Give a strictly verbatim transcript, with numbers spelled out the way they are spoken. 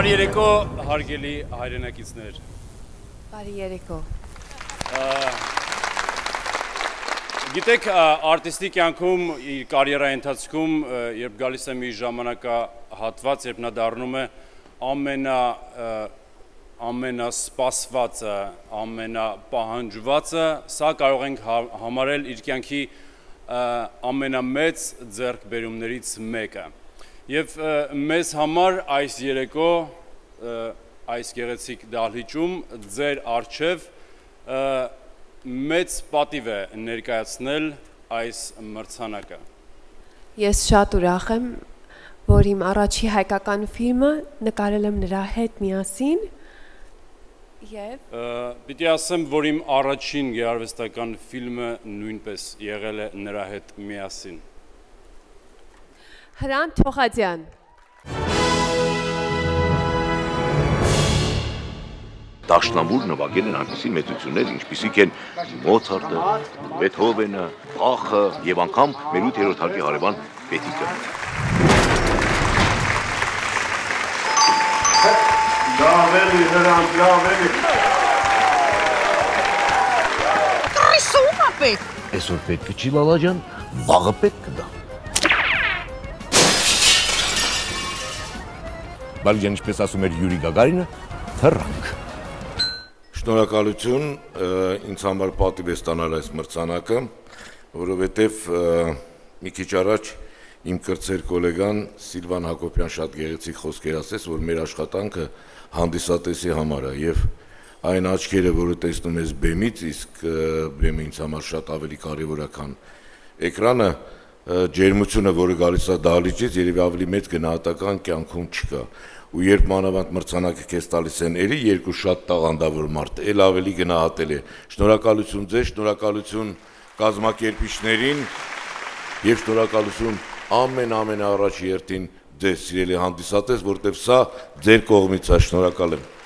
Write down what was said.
Բարի երեկո, հարգելի հայրենակիցներ։ Բարի երեկո։ Գիտեք, արտիստի կյանքում իր կարիերայի ընթացքում, երբ գալիս է մի ժամանակահատված, երբ նա դառնում է ամենա ամենասպասվածը, ամենապահանջվածը, սա կարող ենք համարել իր կյանքի ամենամեծ ձեռքբերումներից մեկը։ Եվ մեզ համար այս երեկո, այս գեղեցիկ դահլիճում ձեր առջև մեծ պատիվ է ներկայացնել այս մրցանակը։ Ես շատ ուրախ եմ, որ իմ առաջի հայկական ֆիլմը նկարել եմ նրա հետ միասին և Պիտի ասեմ, որ իմ առաջին գեղարվեստական ֆիլմը նույնպես եղել է նրա հետ միասին։ Hrant Tokhatyan։ Դաշնամուր նվագել են այնպիսի մեծություններ, ինչպիսիք են Մոցարտը, Բեթհովենը, Բախը և անգամ մեր ութերորդ հարկի հարևան Պետիկը։ Լավ էլի, Հրանտ, լավ էլի։ Կրիսը ում է պետք։ Այսօր պետք չի լալաջան, վաղը պետք կդա։ Բալիջան, ինչպես ասում էր Յուրի Գագարինը, թռանք։ Շնորհակալություն, ինձ համար պատիվ է ստանալ այս մրցանակը, որովհետև մի քիչ առաջ իմ կրտսեր գոլեգան Սիլվան Հակոբյան շատ գեղեցիկ խոսքեր ասեց, որ մեր աշխատանքը հանդիսատեսի համար է եւ այն աչքերը, որը տեսնում ես բեմից, իսկ բեմը ինձ համար շատ ավելի կարեւոր է, քան էկրանը, ջերմությունը, որը գալիս է դահլիճից, երևի ավելի մեծ գնահատական կյանքում չկա։ Ու երբ մանավանդ մրցանակը քեզ տալիս են էլի երկու շատ տաղանդավոր մարդ, էլ ավելի գնահատել է։ Շնորհակալություն ձեզ, շնորհակալություն կազմակերպիչներին եւ շնորհակալություն ամեն-ամենաառաջ երթին ձեզ սիրելի հանդիսատես, որտեվ սա ձեր կողմից է, շնորհակալ եմ։